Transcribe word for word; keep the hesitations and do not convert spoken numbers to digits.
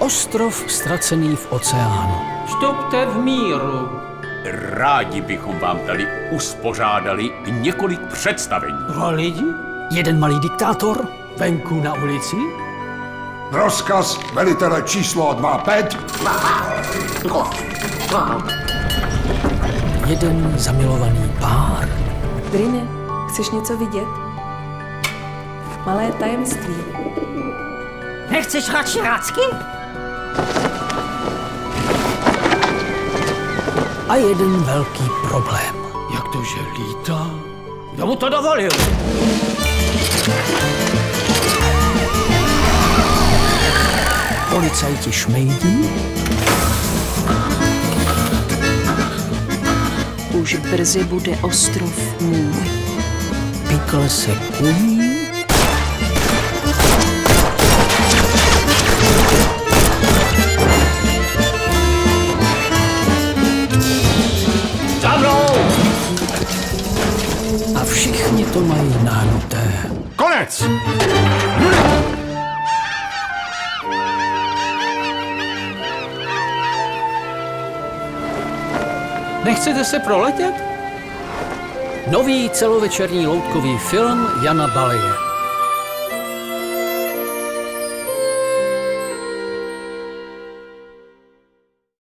Ostrov ztracený v oceánu. Vstupte v míru. Rádi bychom vám tady uspořádali několik představení. Dva lidi? Jeden malý diktátor? Venku na ulici? Rozkaz velitele číslo dva pět. Jeden zamilovaný pár? Brine, chceš něco vidět? Malé tajemství. Nechceš radši racky? A jeden velký problém. Jak to, že lítá? Kdo mu to dovolil? Policajti šmejdí? Už brzy bude ostrov můj. Pikle se kují? Za mnou! A všichni to mají nahnuté. Konec! Nechcete se proletět? Nový celovečerní loutkový film Jana Baleje.